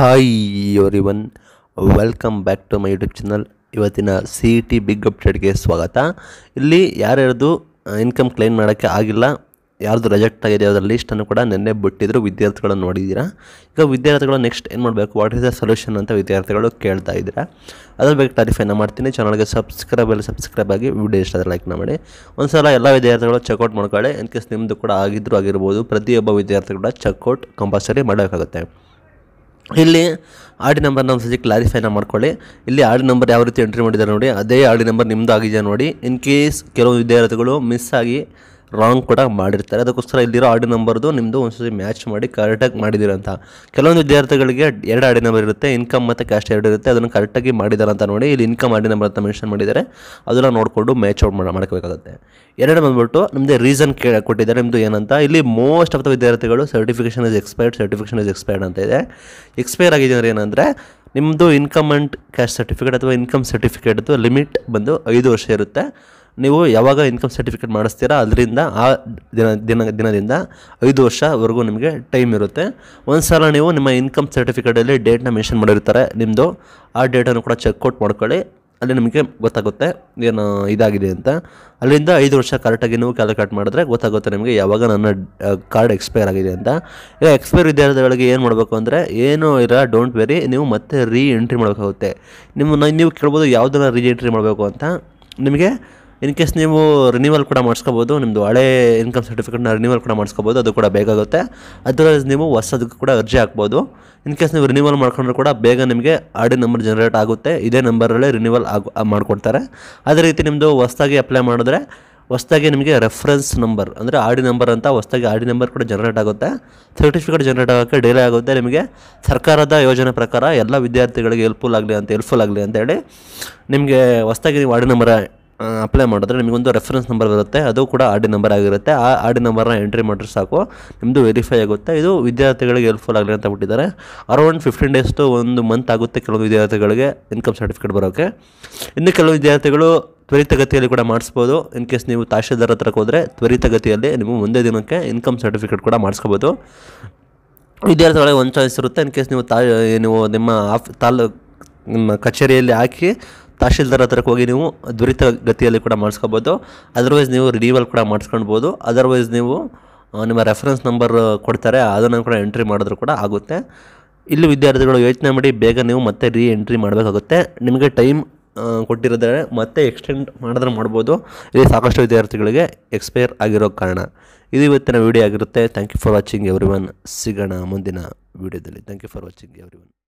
Hi everyone, welcome back to my YouTube channel. ಇವತ್ತಿನ CET big ಅಪ್ಡೇಟ್ಗೆ ಸ್ವಾಗತ. ಇಲ್ಲಿ ಯಾರ್ಯಾರ್ದು ಇನ್ಕಮ್ ಕ್ಲೈಮ್ ಮಾಡೋಕ್ಕೆ ಆಗಿಲ್ಲ, ಯಾರ್ದು ರಿಜೆಕ್ಟ್ ಆಗಿದೆ ಅದರ ಲೀಸ್ಟನ್ನು ಕೂಡ ನಿನ್ನೆ ಬಿಟ್ಟಿದ್ರು. ವಿದ್ಯಾರ್ಥಿಗಳನ್ನು ನೋಡಿದ್ದೀರಾ. ಈಗ ವಿದ್ಯಾರ್ಥಿಗಳು ನೆಕ್ಸ್ಟ್ ಏನು ಮಾಡಬೇಕು, ವಾಟ್ ಈಸ್ ದ ಸೊಲ್ಯೂಷನ್ ಅಂತ ವಿದ್ಯಾರ್ಥಿಗಳು ಕೇಳ್ತಾ ಇದ್ದೀರಾ. ಅದ್ರ ಬಗ್ಗೆ ಕ್ಲಾರಿಫೈನ ಮಾಡ್ತೀನಿ. ಚಾನಲ್ಗೆ ಸಬ್ಸ್ಕ್ರೈಬ್ ಆಗಿ ವಿಡಿಯೋ ಇಷ್ಟ ಆದರೆ ಲೈಕ್ನ ಮಾಡಿ. ಒಂದು ಸಲ ಎಲ್ಲ ವಿದ್ಯಾರ್ಥಿಗಳು ಚೆಕ್ಔಟ್ ಮಾಡ್ಕೊಳ್ಳಿ. ಇನ್ ಕೇಸ್ ನಿಮ್ಮದು ಕೂಡ ಆಗಿರ್ಬೋದು, ಪ್ರತಿಯೊಬ್ಬ ವಿದ್ಯಾರ್ಥಿ ಕೂಡ ಚೆಕ್ಔಟ್ ಕಂಪಲ್ಸರಿ ಮಾಡಬೇಕಾಗುತ್ತೆ. ಇಲ್ಲಿ ಆರ್ ಡಿ ನಂಬರ್ನ ಒಂದು ಸತಿ ಕ್ಲಾರಿಫೈನ ಮಾಡ್ಕೊಳ್ಳಿ. ಇಲ್ಲಿ ಆರ್ ಡಿ ನಂಬರ್ ಯಾವ ರೀತಿ ಎಂಟ್ರಿ ಮಾಡಿದ್ದಾರೆ ನೋಡಿ, ಅದೇ ಆರ್ ಡಿ ನಂಬರ್ ನಿಮ್ಮದು ಆಗಿದೆಯಾ ನೋಡಿ. ಇನ್ ಕೇಸ್ ಕೆಲವು ವಿದ್ಯಾರ್ಥಿಗಳು ಮಿಸ್ ಆಗಿ ರಾಂಗ್ ಕೂಡ ಮಾಡಿರ್ತಾರೆ, ಅದಕ್ಕೋಸ್ಕರ ಇಲ್ಲಿರೋ ಆರ್ ಡಿ ನಂಬರ್ದು ನಿಮ್ಮದು ಒಂದು ಸತಿ ಮ್ಯಾಚ್ ಮಾಡಿ ಕರೆಕ್ಟಾಗಿ ಮಾಡಿದ್ದೀರಂತ. ಕೆಲವೊಂದು ವಿದ್ಯಾರ್ಥಿಗಳಿಗೆ ಎರಡು ಆರ್ ಡಿ ನಂಬರ್ ಇರುತ್ತೆ, ಇನ್ಕಮ್ ಮತ್ತು ಕ್ಯಾಸ್ಟ್ ಎರಡು ಇರುತ್ತೆ. ಅದನ್ನು ಕರೆಕ್ಟಾಗಿ ಮಾಡಿದ್ದಾರೆ ಅಂತ ನೋಡಿ. ಇಲ್ಲಿ ಇನ್ಕಮ್ ಆರ್ ಡಿ ನಂಬರ್ ಅಂತ ಮೆನ್ಷನ್ ಮಾಡಿದ್ದಾರೆ, ಅದನ್ನು ನೋಡಿಕೊಂಡು ಮ್ಯಾಚ್ ಔಟ್ ಮಾಡ್ಕೋಬೇಕಾಗುತ್ತೆ. ಎರಡು ಬಂದ್ಬಿಟ್ಟು ನಿಮ್ಮದೇ ರೀಸನ್ ಕೊಟ್ಟಿದ್ದಾರೆ. ನಿಮ್ಮದು ಏನಂತ ಇಲ್ಲಿ ಮೋಸ್ಟ್ ಆಫ್ ದ ವಿದ್ಯಾರ್ಥಿಗಳು ಸರ್ಟಿಫಿಕೇಷನ್ ಇಸ್ ಎಕ್ಸ್ಪೈರ್ಡ್ ಅಂತ ಇದೆ. ಎಕ್ಸ್ಪೈರ್ ಆಗಿದೆ ಅಂದರೆ ಏನಂದರೆ ನಿಮ್ಮದು ಇನ್ಕಮ್ ಆ್ಯಂಡ್ ಕ್ಯಾಸ್ಟ್ ಸರ್ಟಿಫಿಕೇಟ್ ಅಥವಾ ಇನ್ಕಮ್ ಸರ್ಟಿಫಿಕೇಟ್ದು ಲಿಮಿಟ್ ಬಂದು 5 ವರ್ಷ ಇರುತ್ತೆ. ನೀವು ಯಾವಾಗ ಇನ್ಕಮ್ ಸರ್ಟಿಫಿಕೇಟ್ ಮಾಡಿಸ್ತೀರಾ ಅದರಿಂದ ಆ ದಿನದಿಂದ 5 ವರ್ಷವರೆಗೂ ನಿಮಗೆ ಟೈಮ್ ಇರುತ್ತೆ. ಒಂದು ಸಲ ನೀವು ನಿಮ್ಮ ಇನ್ಕಮ್ ಸರ್ಟಿಫಿಕೇಟಲ್ಲಿ ಡೇಟ್ನ ಮೆನ್ಷನ್ ಮಾಡಿರ್ತಾರೆ ನಿಮ್ಮದು, ಆ ಡೇಟನ್ನು ಕೂಡ ಚೆಕ್ಔಟ್ ಮಾಡ್ಕೊಳ್ಳಿ. ಅಲ್ಲಿ ನಿಮಗೆ ಗೊತ್ತಾಗುತ್ತೆ ಏನು ಇದಾಗಿದೆ ಅಂತ. ಅಲ್ಲಿಂದ 5 ವರ್ಷ ಕರೆಕ್ಟಾಗಿ ನೀವು ಕ್ಯಾಲ್ಕುಲೇಟ್ ಮಾಡಿದ್ರೆ ಗೊತ್ತಾಗುತ್ತೆ ನಿಮಗೆ ಯಾವಾಗ ನನ್ನ ಕಾರ್ಡ್ ಎಕ್ಸ್ಪೈರ್ ಆಗಿದೆ ಅಂತ. ಈಗ ಎಕ್ಸ್ಪೈರ್ ವಿದ್ಯಾರ್ಥಿಗಳಿಗೆ ಏನು ಮಾಡಬೇಕು ಅಂದರೆ ಏನೂ ಡೋಂಟ್ ವೆರಿ, ನೀವು ಮತ್ತೆ ಎಂಟ್ರಿ ಮಾಡಬೇಕಾಗುತ್ತೆ. ನೀವು ಕೇಳ್ಬೋದು ಯಾವುದನ್ನು ಎಂಟ್ರಿ ಮಾಡಬೇಕು ಅಂತ. ನಿಮಗೆ ಇನ್ ಕೇಸ್ ನೀವು ರಿನ್ಯೂವಲ್ ಕೂಡ ಮಾಡಿಸ್ಕೋಬೋದು, ನಿಮ್ಮದು ಹಳೆ ಇನ್ಕಮ್ ಸರ್ಟಿಫಿಕೇಟ್ನ ರಿನ್ಯೂವಲ್ ಕೂಡ ಮಾಡಿಸ್ಕೋಬೋದು, ಅದು ಕೂಡ ಬೇಕಾಗುತ್ತೆ. ಅದರ್ವೈಸ್ ನೀವು ಹೊಸದಕ್ಕೆ ಕೂಡ ಅರ್ಜಿ ಹಾಕ್ಬೋದು. ಇನ್ ಕೇಸ್ ನೀವು ರಿನ್ಯೂವಲ್ ಮಾಡ್ಕೊಂಡ್ರೆ ಕೂಡ ಬೇಗ ನಿಮಗೆ ಆರ್ ಡಿ ನಂಬರ್ ಜನರೇಟ್ ಆಗುತ್ತೆ. ಇದೇ ನಂಬರಲ್ಲೇ ರಿನ್ಯೂವಲ್ ಮಾಡಿಕೊಡ್ತಾರೆ. ಅದೇ ರೀತಿ ನಿಮ್ಮದು ಹೊಸದಾಗಿ ಅಪ್ಲೈ ಮಾಡಿದ್ರೆ ಹೊಸದಾಗಿ ನಿಮಗೆ ರೆಫರೆನ್ಸ್ ನಂಬರ್ ಅಂದರೆ ಆರ್ ಡಿ ನಂಬರ್ ಅಂತ ಹೊಸದಾಗಿ ಆರ್ ಡಿ ನಂಬರ್ ಕೂಡ ಜನರೇಟ್ ಆಗುತ್ತೆ. ಸರ್ಟಿಫಿಕೇಟ್ ಜನರೇಟ್ ಆಗೋಕ್ಕೆ ಡಿಲೇ ಆಗುತ್ತೆ. ನಿಮಗೆ ಸರ್ಕಾರದ ಯೋಜನೆ ಪ್ರಕಾರ ಎಲ್ಲ ವಿದ್ಯಾರ್ಥಿಗಳಿಗೆ ಹೆಲ್ಪ್ಫುಲ್ ಆಗಲಿ ಅಂತೇಳಿ ನಿಮಗೆ ಹೊಸದಾಗಿ ನೀವು ಆರ್ ಡಿ ನಂಬರ್ ಅಪ್ಲೈ ಮಾಡಿದ್ರೆ ನಿಮಗೊಂದು ರೆಫರೆನ್ಸ್ ನಂಬರ್ ಬರುತ್ತೆ, ಅದು ಕೂಡ ಆರ್ ಡಿ ನಂಬರ್ ಆಗಿರುತ್ತೆ. ಆ ಆರ್ ಡಿ ನಂಬರ್ನ ಎಂಟ್ರಿ ಮಾಡಿದ್ರೆ ಸಾಕು, ನಿಮ್ಮದು ವೆರಿಫೈ ಆಗುತ್ತೆ. ಇದು ವಿದ್ಯಾರ್ಥಿಗಳಿಗೆ ಹೆಲ್ಪ್ಫುಲ್ ಆಗಲಿ ಅಂತ ಬಿಟ್ಟಿದ್ದಾರೆ. ಅರೌಂಡ್ 15 days to 1 month ಆಗುತ್ತೆ ಕೆಲವು ವಿದ್ಯಾರ್ಥಿಗಳಿಗೆ ಇನ್ಕಮ್ ಸರ್ಟಿಫಿಕೇಟ್ ಬರೋಕ್ಕೆ. ಇನ್ನು ಕೆಲವು ವಿದ್ಯಾರ್ಥಿಗಳು ತ್ವರಿತಗತಿಯಲ್ಲಿ ಕೂಡ ಮಾಡಿಸ್ಬೋದು. ಇನ್ ಕೇಸ್ ನೀವು ತಹಶೀಲ್ದಾರ್ ಹತ್ರಕ್ಕೆ ಹೋದರೆ ತ್ವರಿತಗತಿಯಲ್ಲಿ ನೀವು ಒಂದೇ ದಿನಕ್ಕೆ ಇನ್ಕಮ್ ಸರ್ಟಿಫಿಕೇಟ್ ಕೂಡ ಮಾಡಿಸ್ಕೋಬೋದು. ವಿದ್ಯಾರ್ಥಿಗಳಿಗೆ ಒಂದು ಚಾಯ್ಸ್ ಇರುತ್ತೆ. ಇನ್ ಕೇಸ್ ನೀವು ನಿಮ್ಮ ಕಚೇರಿಯಲ್ಲಿ ಹಾಕಿ ತಹಶೀಲ್ದಾರ್ ಹತ್ರಕ್ಕೆ ಹೋಗಿ ನೀವು ತ್ವರಿತಗತಿಯಲ್ಲಿ ಕೂಡ ಮಾಡಿಸ್ಕೋಬೋದು. ಅದರ್ವೈಸ್ ನೀವು ರಿನ್ಯೂವಲ್ ಕೂಡ ಮಾಡಿಸ್ಕೊಳ್ಬೋದು. ಅದರ್ವೈಸ್ ನೀವು ನಿಮ್ಮ ರೆಫರೆನ್ಸ್ ನಂಬರ್ ಕೊಡ್ತಾರೆ, ಅದನ್ನು ಕೂಡ ಎಂಟ್ರಿ ಮಾಡಿದ್ರು ಕೂಡ ಆಗುತ್ತೆ. ಇಲ್ಲಿ ವಿದ್ಯಾರ್ಥಿಗಳು ಯೋಚನೆ ಮಾಡಿ ಬೇಗ ನೀವು ಮತ್ತೆ ಎಂಟ್ರಿ ಮಾಡಬೇಕಾಗುತ್ತೆ. ನಿಮಗೆ ಟೈಮ್ ಕೊಟ್ಟಿರೋದ್ರೆ ಮತ್ತೆ ಎಕ್ಸ್ಟೆಂಡ್ ಮಾಡಿದ್ರೆ ಮಾಡ್ಬೋದು. ಇಲ್ಲಿ ಸಾಕಷ್ಟು ವಿದ್ಯಾರ್ಥಿಗಳಿಗೆ ಎಕ್ಸ್ಪೈರ್ ಆಗಿರೋ ಕಾರಣ. ಇದು ಇವತ್ತಿನ ವಿಡಿಯೋ ಆಗಿರುತ್ತೆ. Thank you for watching everyone. ಸಿಗೋಣ ಮುಂದಿನ ವಿಡಿಯೋದಲ್ಲಿ. Thank you for watching everyone.